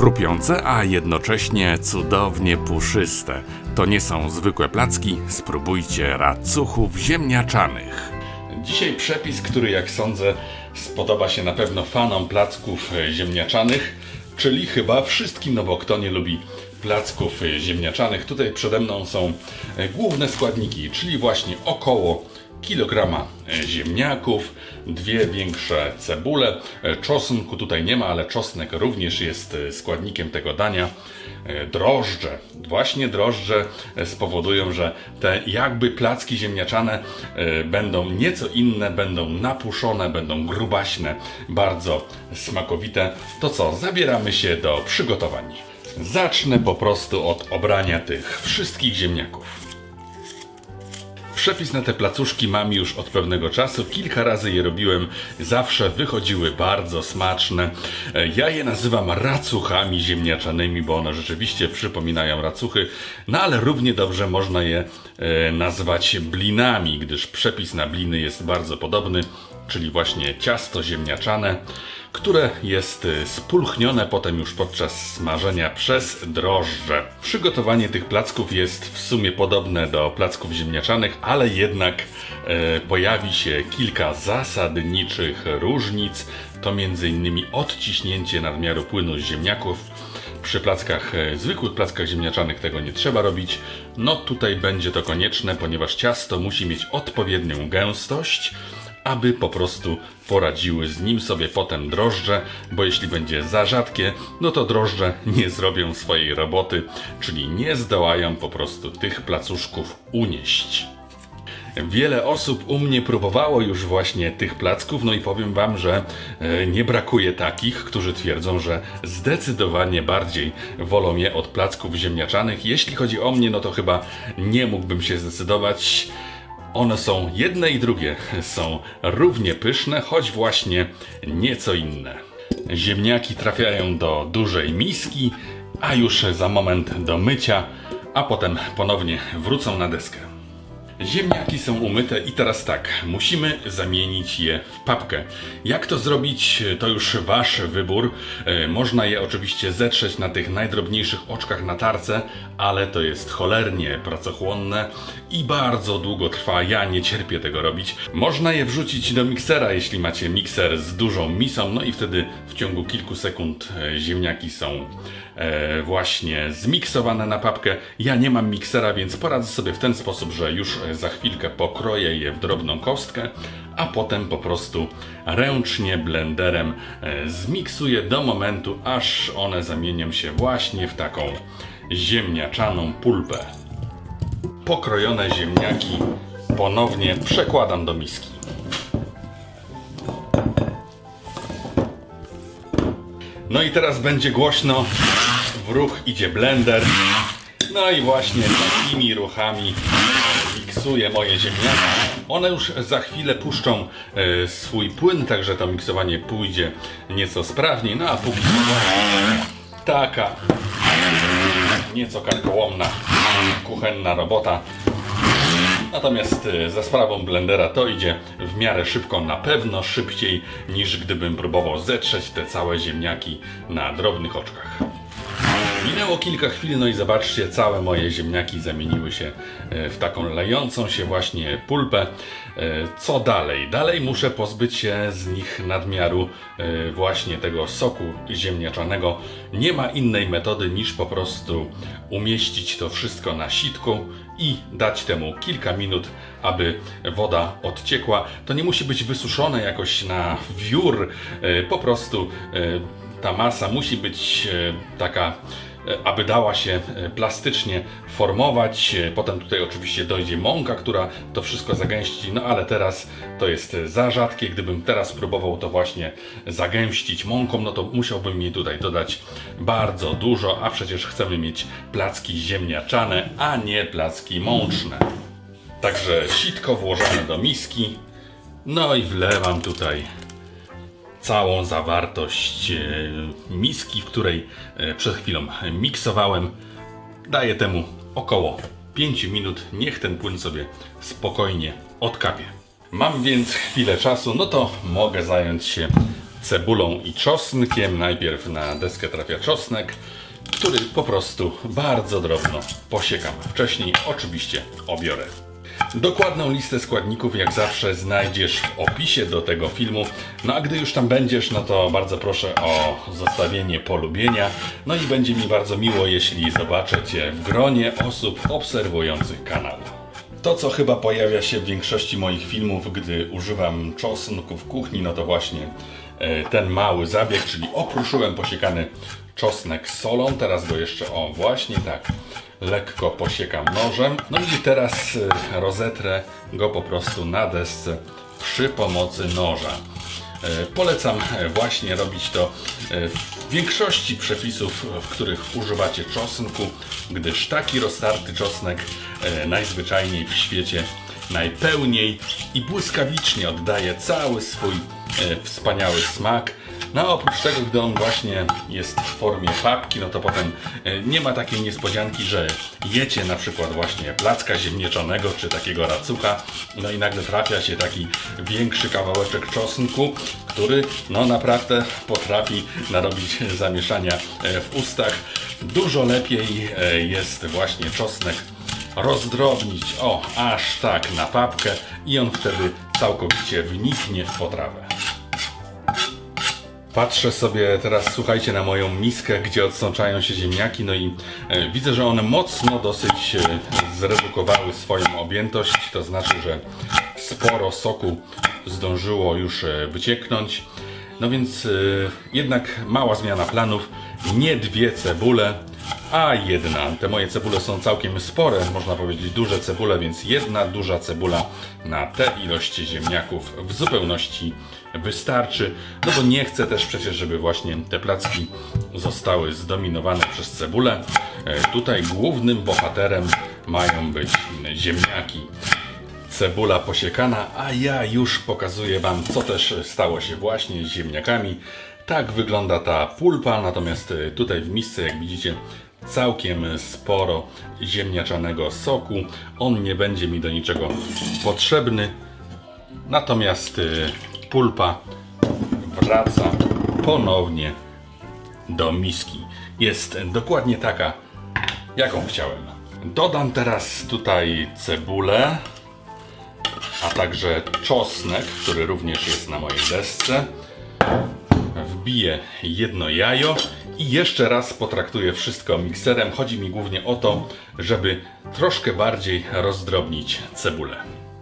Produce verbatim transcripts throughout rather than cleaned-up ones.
chrupiące, a jednocześnie cudownie puszyste. To nie są zwykłe placki, spróbujcie racuchów ziemniaczanych. Dzisiaj przepis, który jak sądzę spodoba się na pewno fanom placków ziemniaczanych, czyli chyba wszystkim, no bo kto nie lubi placków ziemniaczanych. Tutaj przede mną są główne składniki, czyli właśnie około kilograma ziemniaków, dwie większe cebule, czosnku tutaj nie ma, ale czosnek również jest składnikiem tego dania. Drożdże, właśnie drożdże spowodują, że te jakby placki ziemniaczane będą nieco inne, będą napuszone, będą grubaśne, bardzo smakowite. To co, zabieramy się do przygotowań. Zacznę po prostu od obrania tych wszystkich ziemniaków. Przepis na te placuszki mam już od pewnego czasu, kilka razy je robiłem, zawsze wychodziły bardzo smaczne. Ja je nazywam racuchami ziemniaczanymi, bo one rzeczywiście przypominają racuchy, no ale równie dobrze można je e, nazwać blinami, gdyż przepis na bliny jest bardzo podobny, czyli właśnie ciasto ziemniaczane, które jest spulchnione potem już podczas smażenia przez drożdże. Przygotowanie tych placków jest w sumie podobne do placków ziemniaczanych, ale jednak e, pojawi się kilka zasadniczych różnic. To między innymi odciśnięcie nadmiaru płynu z ziemniaków. Przy plackach, zwykłych plackach ziemniaczanych tego nie trzeba robić. No tutaj będzie to konieczne, ponieważ ciasto musi mieć odpowiednią gęstość, aby po prostu poradziły z nim sobie potem drożdże, bo jeśli będzie za rzadkie, no to drożdże nie zrobią swojej roboty, czyli nie zdołają po prostu tych placuszków unieść. Wiele osób u mnie próbowało już właśnie tych placków, no i powiem wam, że nie brakuje takich, którzy twierdzą, że zdecydowanie bardziej wolą je od placków ziemniaczanych. Jeśli chodzi o mnie, no to chyba nie mógłbym się zdecydować. One są, jedne i drugie są równie pyszne, choć właśnie nieco inne. Ziemniaki trafiają do dużej miski, a już za moment do mycia, a potem ponownie wrócą na deskę. Ziemniaki są umyte i teraz tak, musimy zamienić je w papkę. Jak to zrobić, to już wasz wybór. Można je oczywiście zetrzeć na tych najdrobniejszych oczkach na tarce, ale to jest cholernie pracochłonne i bardzo długo trwa. Ja nie cierpię tego robić. Można je wrzucić do miksera, jeśli macie mikser z dużą misą, no i wtedy w ciągu kilku sekund ziemniaki są e, właśnie zmiksowane na papkę. Ja nie mam miksera, więc poradzę sobie w ten sposób, że już za chwilkę pokroję je w drobną kostkę, a potem po prostu ręcznie blenderem zmiksuję do momentu, aż one zamienią się właśnie w taką ziemniaczaną pulpę. Pokrojone ziemniaki ponownie przekładam do miski. No i teraz będzie głośno, w ruch idzie blender. No i właśnie takimi ruchami miksuję moje ziemniaki. One już za chwilę puszczą e, swój płyn, także to miksowanie pójdzie nieco sprawniej. No a póki taka nieco karkołomna, kuchenna robota. Natomiast e, za sprawą blendera to idzie w miarę szybko, na pewno szybciej niż gdybym próbował zetrzeć te całe ziemniaki na drobnych oczkach. Minęło kilka chwil, no i zobaczcie, całe moje ziemniaki zamieniły się w taką lejącą się właśnie pulpę. Co dalej? Dalej muszę pozbyć się z nich nadmiaru właśnie tego soku ziemniaczanego. Nie ma innej metody niż po prostu umieścić to wszystko na sitku i dać temu kilka minut, aby woda odciekła. To nie musi być wysuszone jakoś na wiór, po prostu ta masa musi być taka, aby dała się plastycznie formować. Potem tutaj oczywiście dojdzie mąka, która to wszystko zagęści, no ale teraz to jest za rzadkie. Gdybym teraz próbował to właśnie zagęścić mąką, no to musiałbym jej tutaj dodać bardzo dużo, a przecież chcemy mieć placki ziemniaczane, a nie placki mączne. Także sitko włożone do miski, no i wlewam tutaj całą zawartość miski, w której przed chwilą miksowałem. Daję temu około pięć minut, niech ten płyn sobie spokojnie odkapie. Mam więc chwilę czasu, no to mogę zająć się cebulą i czosnkiem. Najpierw na deskę trafia czosnek, który po prostu bardzo drobno posiekam. Wcześniej oczywiście obiorę. Dokładną listę składników jak zawsze znajdziesz w opisie do tego filmu. No a gdy już tam będziesz, no to bardzo proszę o zostawienie polubienia. No i będzie mi bardzo miło, jeśli zobaczę Cię w gronie osób obserwujących kanał. To, co chyba pojawia się w większości moich filmów, gdy używam czosnku w kuchni, no to właśnie ten mały zabieg, czyli okruszyłem posiekany czosnek z solą. Teraz go jeszcze, o właśnie tak, lekko posiekam nożem. No i teraz rozetrę go po prostu na desce przy pomocy noża. Polecam właśnie robić to w większości przepisów, w których używacie czosnku, gdyż taki roztarty czosnek najzwyczajniej w świecie najpełniej i błyskawicznie oddaje cały swój wspaniały smak. No a oprócz tego, gdy on właśnie jest w formie papki, no to potem nie ma takiej niespodzianki, że jecie na przykład właśnie placka ziemniaczanego czy takiego racucha, no i nagle trafia się taki większy kawałeczek czosnku, który no naprawdę potrafi narobić zamieszania w ustach. Dużo lepiej jest właśnie czosnek rozdrobnić, o aż tak na papkę i on wtedy całkowicie wniknie w potrawę. Patrzę sobie teraz, słuchajcie, na moją miskę, gdzie odsączają się ziemniaki, no i e, widzę, że one mocno dosyć e, zredukowały swoją objętość, to znaczy, że sporo soku zdążyło już e, wycieknąć. No więc e, jednak mała zmiana planów, nie dwie cebule, a jedna. Te moje cebule są całkiem spore, można powiedzieć duże cebule, więc jedna duża cebula na tę ilość ziemniaków w zupełności wystarczy. No bo nie chcę też przecież, żeby właśnie te placki zostały zdominowane przez cebulę. Tutaj głównym bohaterem mają być ziemniaki. Cebula posiekana, a ja już pokazuję Wam, co też stało się właśnie z ziemniakami. Tak wygląda ta pulpa, natomiast tutaj w misce, jak widzicie, całkiem sporo ziemniaczanego soku. On nie będzie mi do niczego potrzebny, natomiast pulpa wraca ponownie do miski. Jest dokładnie taka, jaką chciałem. Dodam teraz tutaj cebulę, a także czosnek, który również jest na mojej desce. Wbiję jedno jajo i jeszcze raz potraktuję wszystko mikserem. Chodzi mi głównie o to, żeby troszkę bardziej rozdrobnić cebulę.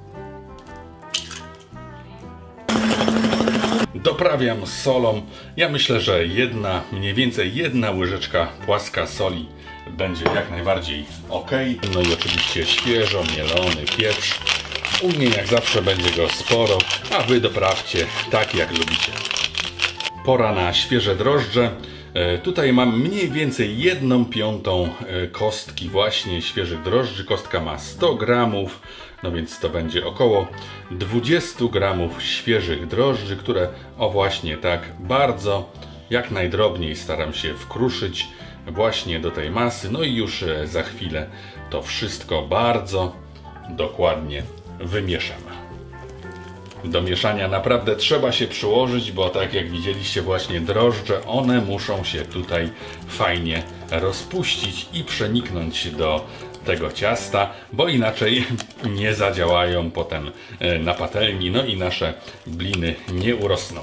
Doprawiam solą. Ja myślę, że jedna, mniej więcej jedna łyżeczka płaska soli będzie jak najbardziej ok. No i oczywiście świeżo mielony pieprz. U mnie jak zawsze będzie go sporo, a Wy doprawcie tak jak lubicie. Pora na świeże drożdże. Tutaj mam mniej więcej jedną piątą kostki właśnie świeżych drożdży. Kostka ma sto gramów, no więc to będzie około dwadzieścia gramów świeżych drożdży, które o właśnie tak bardzo, jak najdrobniej staram się wkruszyć właśnie do tej masy. No i już za chwilę to wszystko bardzo dokładnie wymieszam. Do mieszania naprawdę trzeba się przyłożyć, bo tak jak widzieliście właśnie drożdże, one muszą się tutaj fajnie rozpuścić i przeniknąć do tego ciasta, bo inaczej nie zadziałają potem na patelni, no i nasze bliny nie urosną.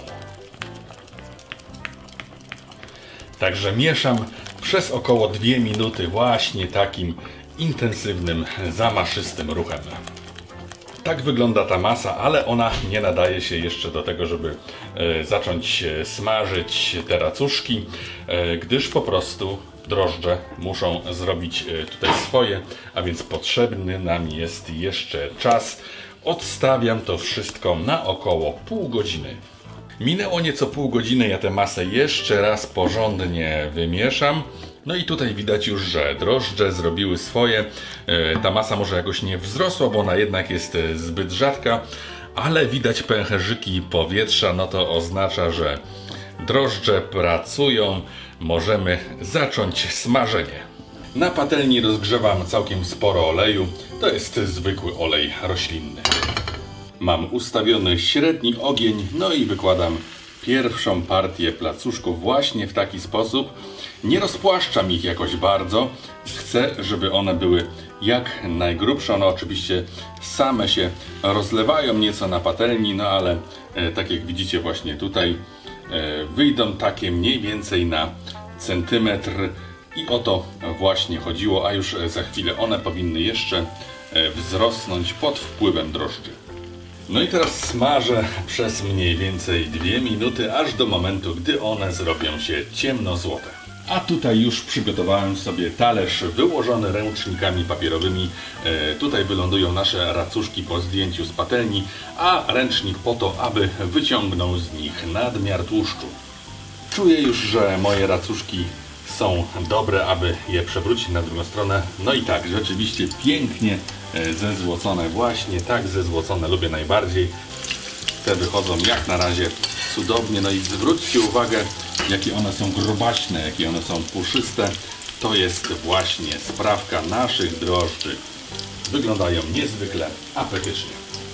Także mieszam przez około dwie minuty właśnie takim intensywnym, zamaszystym ruchem. Tak wygląda ta masa, ale ona nie nadaje się jeszcze do tego, żeby e, zacząć smażyć te racuszki, e, gdyż po prostu drożdże muszą zrobić e, tutaj swoje, a więc potrzebny nam jest jeszcze czas. Odstawiam to wszystko na około pół godziny. Minęło nieco pół godziny, ja tę masę jeszcze raz porządnie wymieszam. No i tutaj widać już, że drożdże zrobiły swoje. Ta masa może jakoś nie wzrosła, bo ona jednak jest zbyt rzadka, ale widać pęcherzyki powietrza, no to oznacza, że drożdże pracują. Możemy zacząć smażenie. Na patelni rozgrzewam całkiem sporo oleju. To jest zwykły olej roślinny. Mam ustawiony średni ogień, no i wykładam pierwszą partię placuszków właśnie w taki sposób. Nie rozpłaszczam ich jakoś bardzo. Chcę, żeby one były jak najgrubsze. One oczywiście same się rozlewają nieco na patelni, no ale e, tak jak widzicie właśnie tutaj e, wyjdą takie mniej więcej na centymetr i o to właśnie chodziło, a już za chwilę one powinny jeszcze e, wzrosnąć pod wpływem drożdży. No i teraz smażę przez mniej więcej dwie minuty, aż do momentu, gdy one zrobią się ciemnozłote. A tutaj już przygotowałem sobie talerz wyłożony ręcznikami papierowymi. E, tutaj wylądują nasze racuszki po zdjęciu z patelni, a ręcznik po to, aby wyciągnął z nich nadmiar tłuszczu. Czuję już, że moje racuszki są dobre, aby je przewrócić na drugą stronę. No i tak, rzeczywiście pięknie zezłocone, właśnie tak zezłocone lubię najbardziej. Te wychodzą jak na razie cudownie. No i zwróćcie uwagę, jakie one są grubaśne, jakie one są puszyste. To jest właśnie sprawka naszych drożdży. Wyglądają niezwykle apetycznie.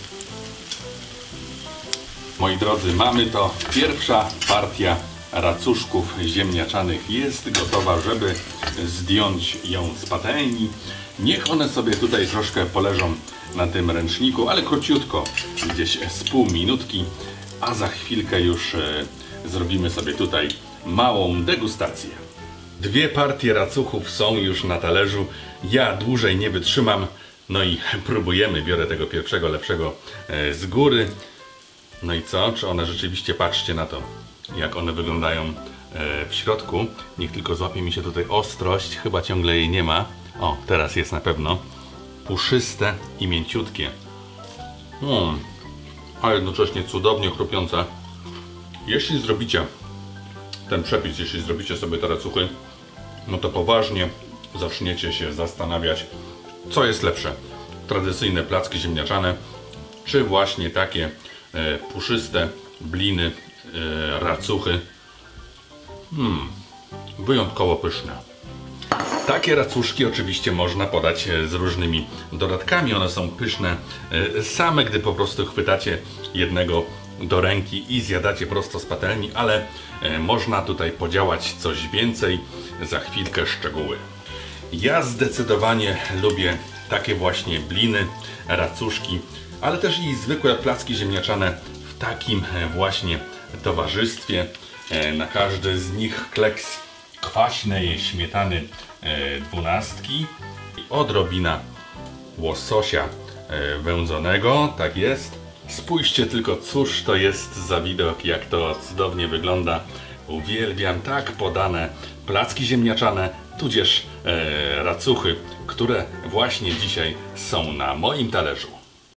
Moi drodzy, mamy to. Pierwsza partia racuszków ziemniaczanych jest gotowa, żeby zdjąć ją z patelni. Niech one sobie tutaj troszkę poleżą na tym ręczniku, ale króciutko, gdzieś z pół minutki, a za chwilkę już e, zrobimy sobie tutaj małą degustację. Dwie partie racuchów są już na talerzu. Ja dłużej nie wytrzymam. No i próbujemy. Biorę tego pierwszego, lepszego e, z góry. No i co? Czy one rzeczywiście, patrzcie na to, jak one wyglądają e, w środku. Niech tylko złapie mi się tutaj ostrość. Chyba ciągle jej nie ma. O, teraz jest na pewno. Puszyste i mięciutkie. Mm, a jednocześnie cudownie chrupiące. Jeśli zrobicie ten przepis, jeśli zrobicie sobie te racuchy, no to poważnie zaczniecie się zastanawiać, co jest lepsze. Tradycyjne placki ziemniaczane, czy właśnie takie e, puszyste bliny, e, racuchy. Hmm, wyjątkowo pyszne. Takie racuszki oczywiście można podać z różnymi dodatkami. One są pyszne same, gdy po prostu chwytacie jednego do ręki i zjadacie prosto z patelni, ale można tutaj podziałać coś więcej. Za chwilkę szczegóły. Ja zdecydowanie lubię takie właśnie bliny, racuszki, ale też i zwykłe placki ziemniaczane w takim właśnie towarzystwie. Na każdy z nich kleks kwaśnej śmietany dwunastki, odrobina łososia wędzonego, tak jest. Spójrzcie tylko, cóż to jest za widok, jak to cudownie wygląda. Uwielbiam tak podane placki ziemniaczane, tudzież e, racuchy, które właśnie dzisiaj są na moim talerzu.